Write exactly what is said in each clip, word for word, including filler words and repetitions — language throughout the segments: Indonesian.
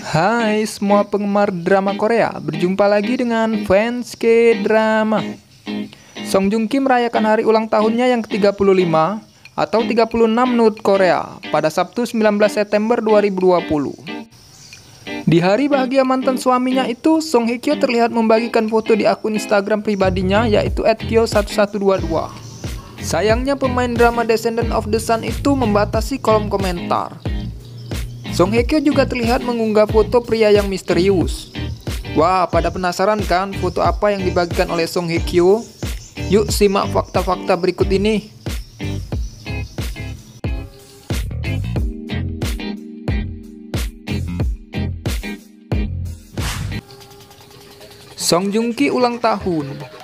Hai semua penggemar drama Korea, berjumpa lagi dengan fans K-drama. Song Joong Ki merayakan hari ulang tahunnya yang ke tiga puluh lima atau tiga puluh enam menurut Korea pada Sabtu sembilan belas September dua ribu dua puluh. Di hari bahagia mantan suaminya itu, Song Hye Kyo terlihat membagikan foto di akun Instagram pribadinya yaitu et kyo satu satu dua dua. Sayangnya pemain drama Descendant of the Sun itu membatasi kolom komentar. Song Hye Kyo juga terlihat mengunggah foto pria yang misterius. Wah, pada penasaran kan foto apa yang dibagikan oleh Song Hye Kyo? Yuk simak fakta-fakta berikut ini. Song Joong Ki ulang tahun.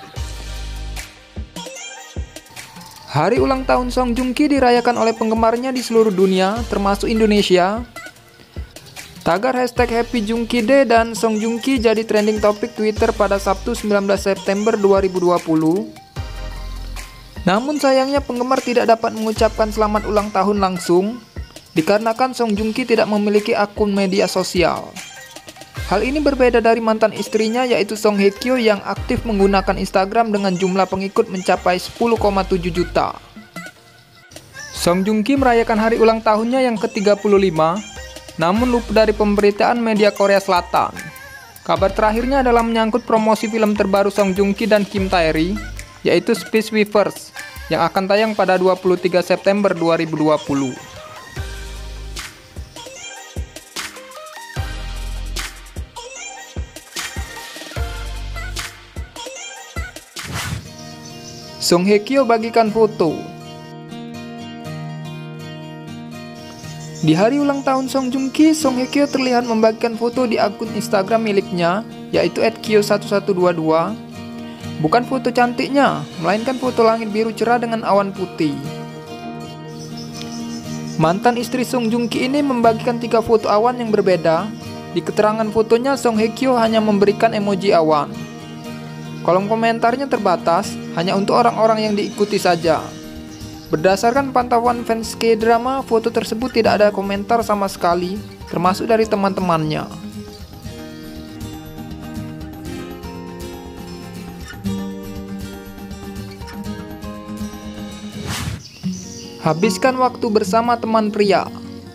Hari ulang tahun Song Joong Ki dirayakan oleh penggemarnya di seluruh dunia, termasuk Indonesia. Tagar hashtag Happy Joong Ki Day dan Song Joong Ki jadi trending topik Twitter pada Sabtu sembilan belas September dua ribu dua puluh. Namun sayangnya penggemar tidak dapat mengucapkan selamat ulang tahun langsung, dikarenakan Song Joong Ki tidak memiliki akun media sosial. Hal ini berbeda dari mantan istrinya yaitu Song Hye Kyo yang aktif menggunakan Instagram dengan jumlah pengikut mencapai sepuluh koma tujuh juta. Song Joong Ki merayakan hari ulang tahunnya yang ke tiga puluh lima, namun luput dari pemberitaan media Korea Selatan. Kabar terakhirnya adalah menyangkut promosi film terbaru Song Joong Ki dan Kim Tae-ri, yaitu Space Weavers, yang akan tayang pada dua puluh tiga September dua ribu dua puluh. Song Hye Kyo bagikan foto. Di hari ulang tahun Song Joong Ki, Song Hye Kyo terlihat membagikan foto di akun Instagram miliknya, yaitu et kyo satu satu dua dua. Bukan foto cantiknya, melainkan foto langit biru cerah dengan awan putih. Mantan istri Song Joong Ki ini membagikan tiga foto awan yang berbeda. Di keterangan fotonya, Song Hye Kyo hanya memberikan emoji awan. Kolom komentarnya terbatas, hanya untuk orang-orang yang diikuti saja. Berdasarkan pantauan fans K-drama, foto tersebut tidak ada komentar sama sekali, termasuk dari teman-temannya. Habiskan waktu bersama teman pria.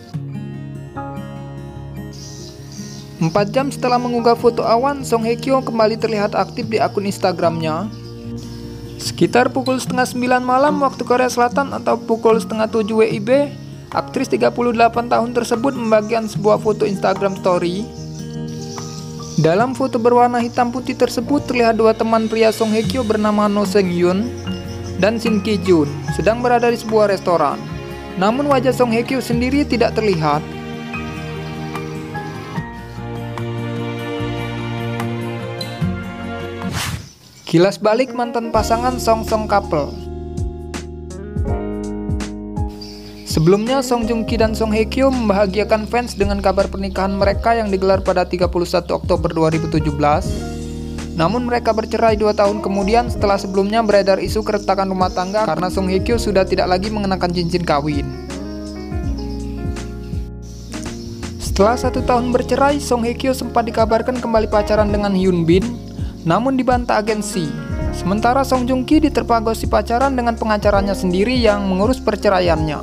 Empat jam setelah mengunggah foto awan, Song Hye Kyo kembali terlihat aktif di akun Instagramnya. Sekitar pukul setengah sembilan malam waktu Korea Selatan atau pukul setengah tujuh W I B, aktris tiga puluh delapan tahun tersebut membagikan sebuah foto Instagram story. Dalam foto berwarna hitam putih tersebut terlihat dua teman pria Song Hye Kyo bernama No Seung Yoon dan Shin Ki Jun sedang berada di sebuah restoran. Namun wajah Song Hye Kyo sendiri tidak terlihat. Kilas balik mantan pasangan Song Song couple. Sebelumnya Song Joong Ki dan Song Hye Kyo membahagiakan fans dengan kabar pernikahan mereka yang digelar pada tiga puluh satu Oktober dua ribu tujuh belas. Namun mereka bercerai dua tahun kemudian setelah sebelumnya beredar isu keretakan rumah tangga karena Song Hye Kyo sudah tidak lagi mengenakan cincin kawin. Setelah satu tahun bercerai, Song Hye Kyo sempat dikabarkan kembali pacaran dengan Hyun Bin, namun dibantah agensi. Sementara Song Joong Ki diterpa gosip pacaran dengan pengacaranya sendiri yang mengurus perceraiannya.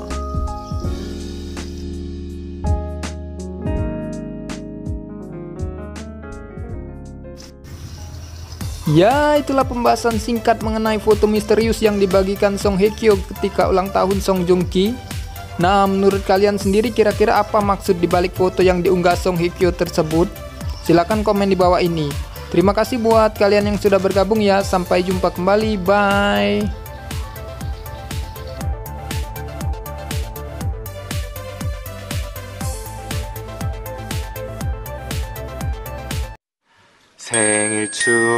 Ya, itulah pembahasan singkat mengenai foto misterius yang dibagikan Song Hye Kyo ketika ulang tahun Song Joong Ki. Nah, menurut kalian sendiri kira-kira apa maksud dibalik foto yang diunggah Song Hye Kyo tersebut? Silahkan komen di bawah ini. Terima kasih buat kalian yang sudah bergabung ya. Sampai jumpa kembali. Bye. 생일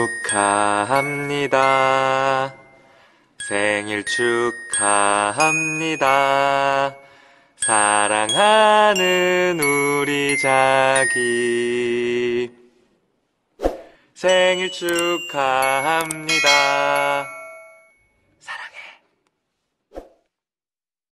축하합니다. 생일 축하합니다. 사랑하는 우리 자기. 생일 축하합니다.